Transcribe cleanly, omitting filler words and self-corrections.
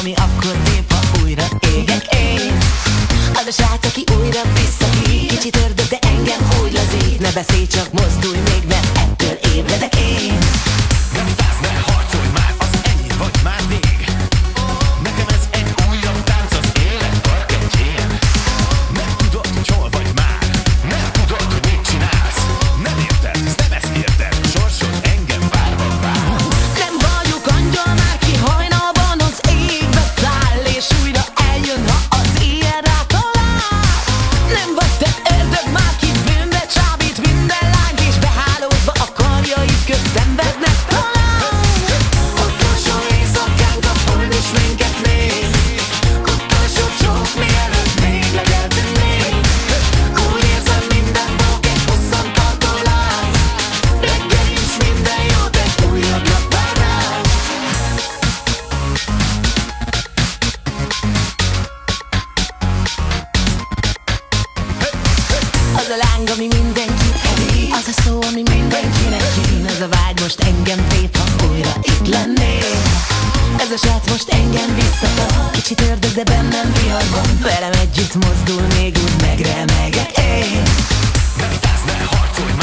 ami akkor tép, ha újra égek én. Az a srác, aki újra visszahív, kicsit ördög, de engem úgy lazít. Ne beszélj, csak mozdulj még, mert ettől ébredek én. Nem vitázz, ne harcolj már, az ennyi vagy már vég. Nekem ez egy újabb tánc az élet parkettjén. Nem tudod, hogy hol vagy már, nem tudod, hogy mit csinálsz. Nem érted, nem ezt érted, sorsod engem várva vár. Nem vagyok angyal már, ki hajnalban az égbe száll, és újra eljön, ha az éjjel rátalál. Nem vagy te ördög már, ki bűnbe csábít minden lányt, és behálózva a karjaid közt szenvednek talán. Utolsó éjszakánk, a hold is minket néz. Utolsó csók, mielőtt még legeltennénk. Úgy érzem, minden dolg egy hosszantartó lánc. Reggel is minden jót, egy újabb nap vár ránk. Az a láng, ami mindenkit elég, az a szó, ami mindenkinek jön. Ez a vágy most engem tép, ha újra itt lennél. Ez a srác most engem visszatart, kicsit ördög, de bennem vihar van. Velem együtt mozdul, még úgy megremegek én. Nem vitázz, ne harcolj